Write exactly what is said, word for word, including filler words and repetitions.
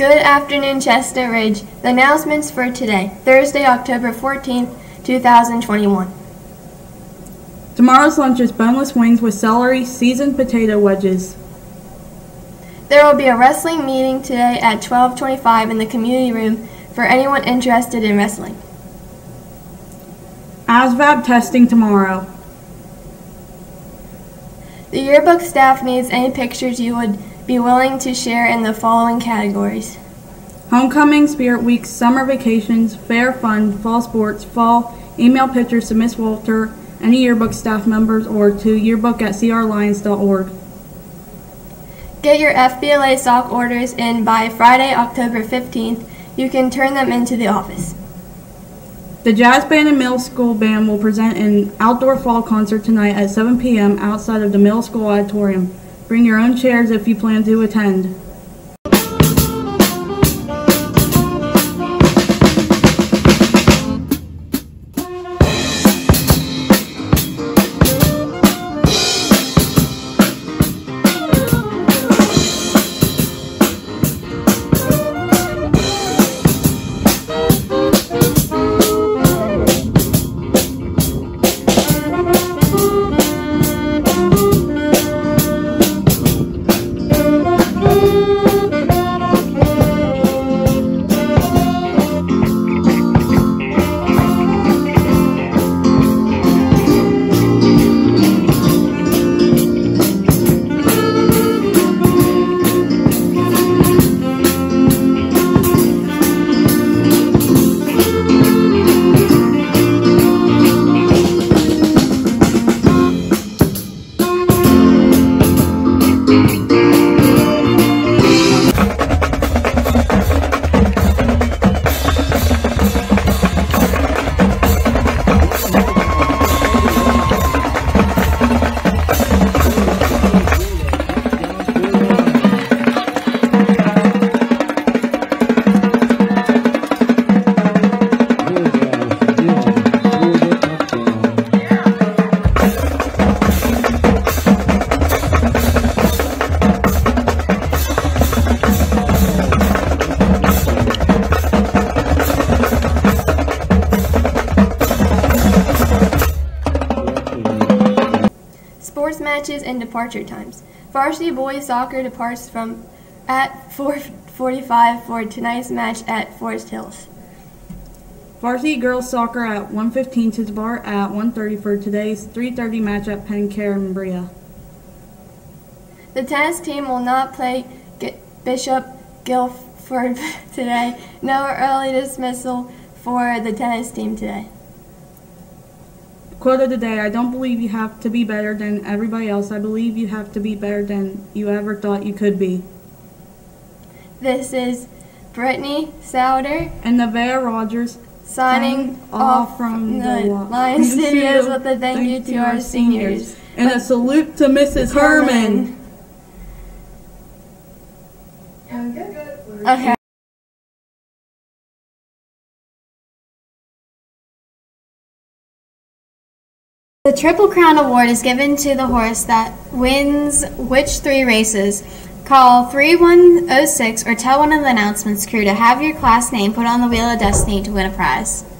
Good afternoon, Chestnut Ridge. The announcements for today, Thursday, October fourteenth, two thousand twenty-one. Tomorrow's lunch is boneless wings with celery, seasoned potato wedges. There will be a wrestling meeting today at twelve twenty-five in the community room for anyone interested in wrestling. A S V A B testing tomorrow. The yearbook staff needs any pictures you would be willing to share in the following categories: Homecoming, Spirit Week, summer vacations, fair fun, fall sports, fall, email pictures to Miss Walter, any yearbook staff members, or to yearbook at c r lions dot org. Get your F B L A sock orders in by Friday, October fifteenth. You can turn them into the office. The Jazz Band and Middle School Band will present an outdoor fall concert tonight at seven p m outside of the Middle School Auditorium. Bring your own chairs if you plan to attend. Sports matches and departure times. Varsity boys soccer departs from at four forty-five for tonight's match at Forest Hills. Varsity girls soccer at one fifteen to depart at one thirty for today's three thirty match at Penn Care and Brea. The tennis team will not play G Bishop Guilford today. No early dismissal for the tennis team today. Quote of the day: I don't believe you have to be better than everybody else. I believe you have to be better than you ever thought you could be. This is Brittany Souder and Nevaeh Rogers signing off from the Lion Studios with a thank you to our seniors. And a salute to Missus Herman. Okay. The Triple Crown Award is given to the horse that wins which three races? Call three one zero six or tell one of the announcements crew to have your class name put on the Wheel of Destiny to win a prize.